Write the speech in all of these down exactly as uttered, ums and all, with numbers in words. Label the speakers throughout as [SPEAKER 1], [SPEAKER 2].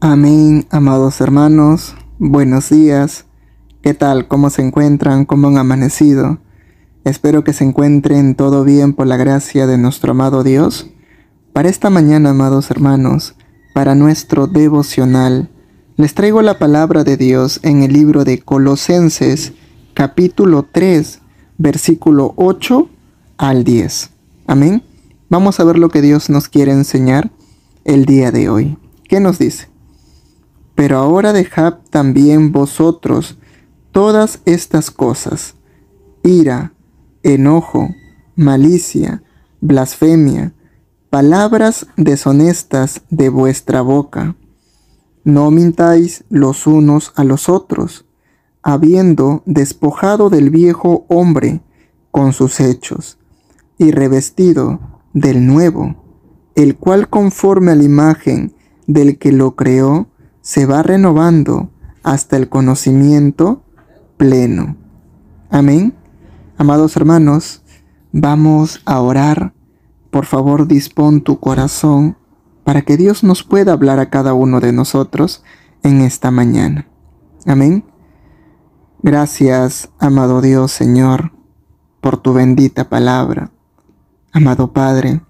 [SPEAKER 1] Amén, amados hermanos, buenos días. ¿Qué tal? ¿Cómo se encuentran? ¿Cómo han amanecido? Espero que se encuentren todo bien por la gracia de nuestro amado Dios. Para esta mañana, amados hermanos, para nuestro devocional, les traigo la palabra de Dios en el libro de Colosenses, capítulo tres, versículo ocho al diez. Amén. Vamos a ver lo que Dios nos quiere enseñar el día de hoy. ¿Qué nos dice? Pero ahora dejad también vosotros todas estas cosas: ira, enojo, malicia, blasfemia, palabras deshonestas de vuestra boca. No mintáis los unos a los otros, habiendo despojado del viejo hombre con sus hechos, y revestido del nuevo, el cual conforme a la imagen del que lo creó, se va renovando hasta el conocimiento pleno. Amén. Amados hermanos, vamos a orar. Por favor, dispón tu corazón para que Dios nos pueda hablar a cada uno de nosotros en esta mañana. Amén. Gracias, amado Dios, Señor, por tu bendita palabra. Amado Padre,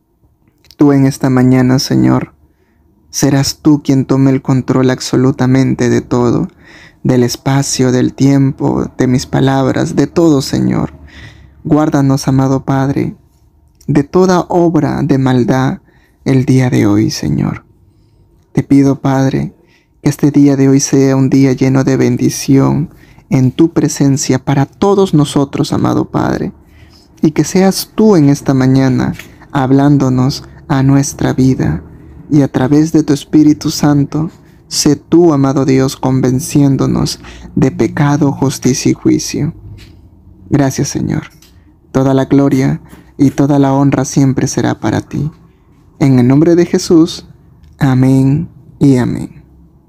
[SPEAKER 1] tú en esta mañana, Señor, serás tú quien tome el control absolutamente de todo, del espacio, del tiempo, de mis palabras, de todo, Señor. Guárdanos, amado Padre, de toda obra de maldad el día de hoy, Señor. Te pido, Padre, que este día de hoy sea un día lleno de bendición en tu presencia para todos nosotros, amado Padre, y que seas tú en esta mañana hablándonos a nuestra vida. Y a través de tu Espíritu Santo, sé tú, amado Dios, convenciéndonos de pecado, justicia y juicio. Gracias, Señor. Toda la gloria y toda la honra siempre será para ti. En el nombre de Jesús, amén y amén.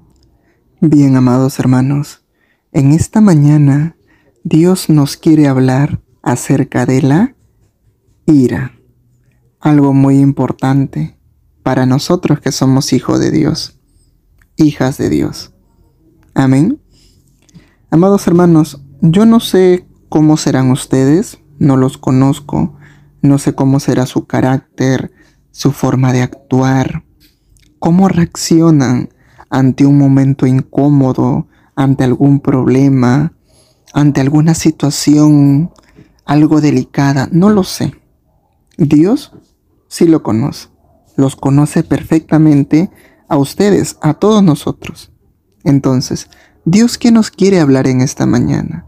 [SPEAKER 1] Bien, amados hermanos, en esta mañana Dios nos quiere hablar acerca de la ira. Algo muy importante para nosotros que somos hijos de Dios, hijas de Dios. Amén. Amados hermanos, yo no sé cómo serán ustedes, no los conozco, no sé cómo será su carácter, su forma de actuar, cómo reaccionan ante un momento incómodo, ante algún problema, ante alguna situación algo delicada, no lo sé. Dios sí lo conoce. Los conoce perfectamente a ustedes, a todos nosotros. Entonces, Dios, ¿qué nos quiere hablar en esta mañana?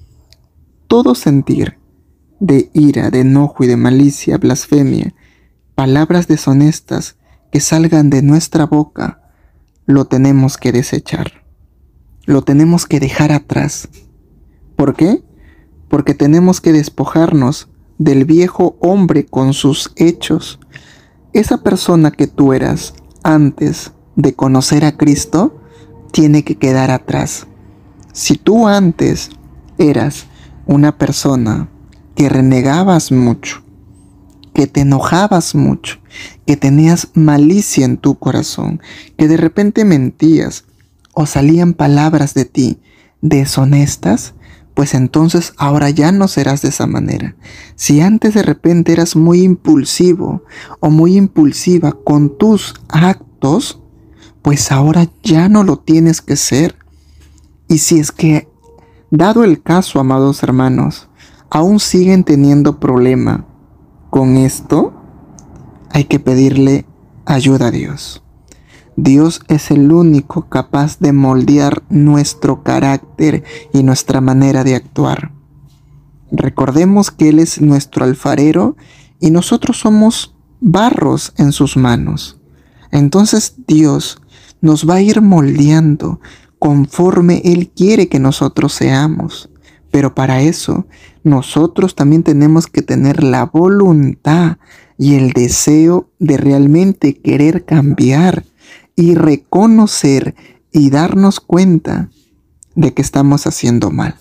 [SPEAKER 1] Todo sentir de ira, de enojo y de malicia, blasfemia, palabras deshonestas que salgan de nuestra boca, lo tenemos que desechar. Lo tenemos que dejar atrás. ¿Por qué? Porque tenemos que despojarnos del viejo hombre con sus hechos. Esa persona que tú eras antes de conocer a Cristo tiene que quedar atrás. Si tú antes eras una persona que renegabas mucho, que te enojabas mucho, que tenías malicia en tu corazón, que de repente mentías o salían palabras de ti deshonestas, pues entonces ahora ya no serás de esa manera. Si antes de repente eras muy impulsivo o muy impulsiva con tus actos, pues ahora ya no lo tienes que ser. Y si es que, dado el caso, amados hermanos, aún siguen teniendo problema con esto, hay que pedirle ayuda a Dios. Dios es el único capaz de moldear nuestro carácter y nuestra manera de actuar. Recordemos que Él es nuestro alfarero y nosotros somos barros en sus manos. Entonces Dios nos va a ir moldeando conforme Él quiere que nosotros seamos. Pero para eso, nosotros también tenemos que tener la voluntad y el deseo de realmente querer cambiar y reconocer y darnos cuenta de que estamos haciendo mal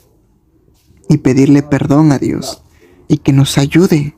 [SPEAKER 1] y pedirle perdón a Dios y que nos ayude.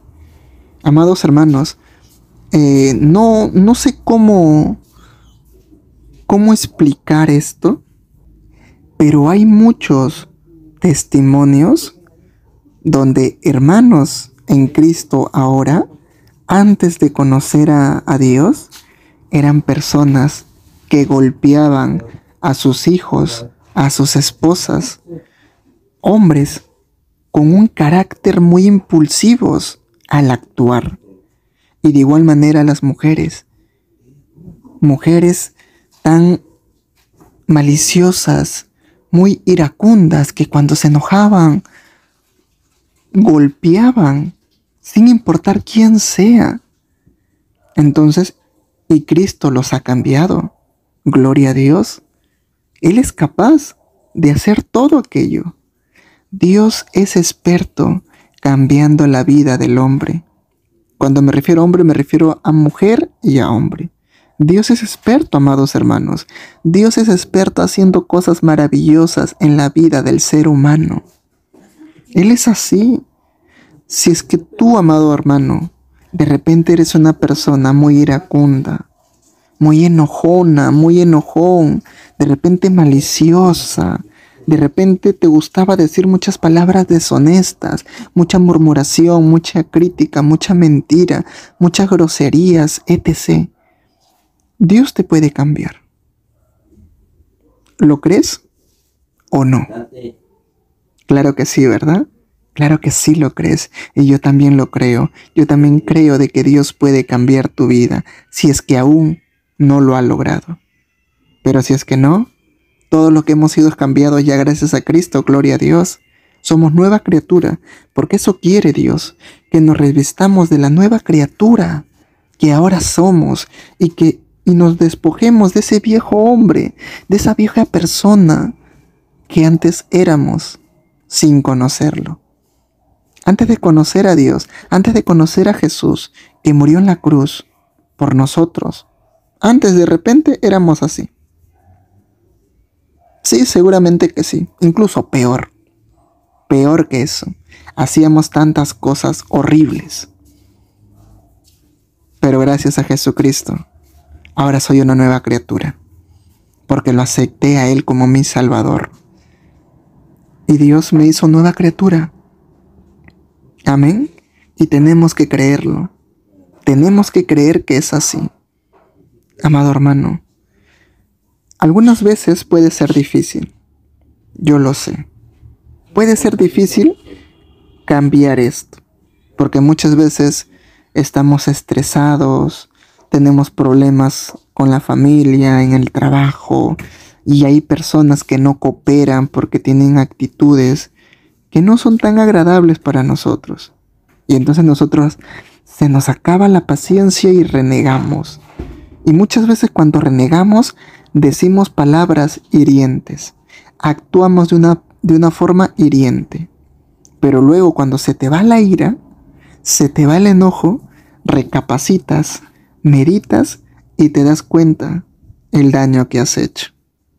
[SPEAKER 1] Amados hermanos, eh, no, no sé cómo cómo explicar esto, pero hay muchos testimonios donde hermanos en Cristo ahora, antes de conocer a, a Dios, eran personas que golpeaban a sus hijos, a sus esposas, hombres con un carácter muy impulsivos al actuar. Y de igual manera las mujeres, mujeres tan maliciosas, muy iracundas, que cuando se enojaban, golpeaban, sin importar quién sea. Entonces, y Cristo los ha cambiado. Gloria a Dios. Él es capaz de hacer todo aquello. Dios es experto cambiando la vida del hombre. Cuando me refiero a hombre, me refiero a mujer y a hombre. Dios es experto, amados hermanos. Dios es experto haciendo cosas maravillosas en la vida del ser humano. Él es así. Si es que tú, amado hermano, de repente eres una persona muy iracunda, muy enojona, muy enojón, de repente maliciosa, de repente te gustaba decir muchas palabras deshonestas, mucha murmuración, mucha crítica, mucha mentira, muchas groserías, etcétera. Dios te puede cambiar. ¿Lo crees o no? Claro que sí, ¿verdad? Claro que sí lo crees, y yo también lo creo. Yo también creo de que Dios puede cambiar tu vida, si es que aún no lo ha logrado. Pero si es que no, todo lo que hemos sido es cambiado ya gracias a Cristo, gloria a Dios. Somos nueva criatura, porque eso quiere Dios, que nos revistamos de la nueva criatura que ahora somos y que y nos despojemos de ese viejo hombre, de esa vieja persona que antes éramos sin conocerlo. Antes de conocer a Dios, antes de conocer a Jesús, que murió en la cruz por nosotros, antes de repente éramos así. Sí, seguramente que sí, incluso peor, peor que eso. Hacíamos tantas cosas horribles. Pero gracias a Jesucristo, ahora soy una nueva criatura, porque lo acepté a Él como mi Salvador. Y Dios me hizo nueva criatura. Amén. Y tenemos que creerlo. Tenemos que creer que es así. Amado hermano, algunas veces puede ser difícil. Yo lo sé. Puede ser difícil cambiar esto, porque muchas veces estamos estresados, tenemos problemas con la familia, en el trabajo, y hay personas que no cooperan porque tienen actitudes que no son tan agradables para nosotros. Y entonces nosotros se nos acaba la paciencia y renegamos. Y muchas veces cuando renegamos decimos palabras hirientes, actuamos de una, de una forma hiriente. Pero luego cuando se te va la ira, se te va el enojo, recapacitas, meditas y te das cuenta el daño que has hecho.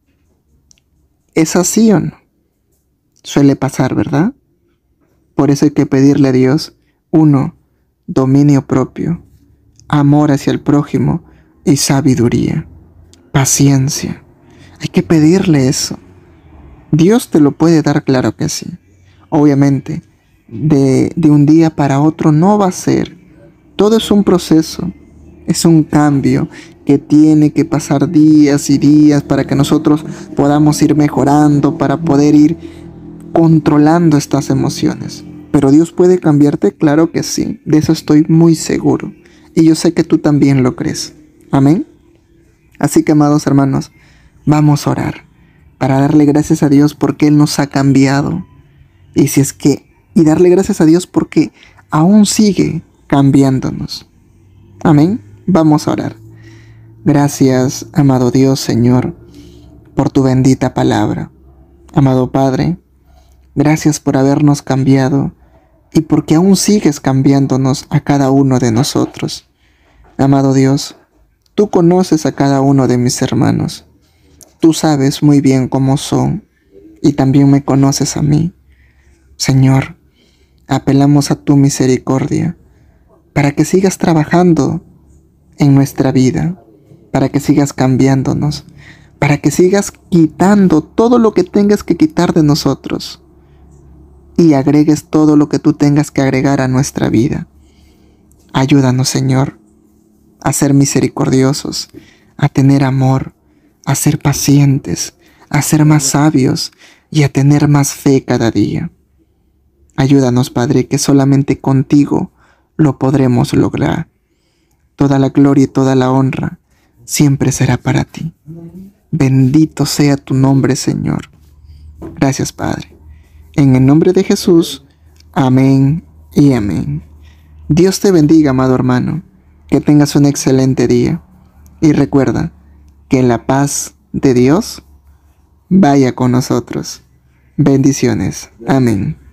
[SPEAKER 1] ¿Es así o no? Suele pasar, ¿verdad? Por eso hay que pedirle a Dios, uno, dominio propio, amor hacia el prójimo y sabiduría, paciencia. Hay que pedirle eso. Dios te lo puede dar, claro que sí. Obviamente, de, de un día para otro no va a ser. Todo es un proceso, es un cambio que tiene que pasar días y días para que nosotros podamos ir mejorando, para poder ir controlando estas emociones. Pero Dios puede cambiarte, claro que sí, de eso estoy muy seguro. Y yo sé que tú también lo crees. Amén. Así que, amados hermanos, vamos a orar para darle gracias a Dios porque Él nos ha cambiado. Y si es que, y darle gracias a Dios porque aún sigue cambiándonos. Amén. Vamos a orar. Gracias, amado Dios, Señor, por tu bendita palabra. Amado Padre, gracias por habernos cambiado y porque aún sigues cambiándonos a cada uno de nosotros. Amado Dios, tú conoces a cada uno de mis hermanos. Tú sabes muy bien cómo son y también me conoces a mí. Señor, apelamos a tu misericordia para que sigas trabajando en nuestra vida, para que sigas cambiándonos, para que sigas quitando todo lo que tengas que quitar de nosotros y agregues todo lo que tú tengas que agregar a nuestra vida. Ayúdanos, Señor, a ser misericordiosos, a tener amor, a ser pacientes, a ser más sabios y a tener más fe cada día. Ayúdanos, Padre, que solamente contigo lo podremos lograr. Toda la gloria y toda la honra siempre será para ti. Bendito sea tu nombre, Señor. Gracias, Padre. En el nombre de Jesús, amén y amén. Dios te bendiga, amado hermano. Que tengas un excelente día. Y recuerda que la paz de Dios vaya con nosotros. Bendiciones. Amén.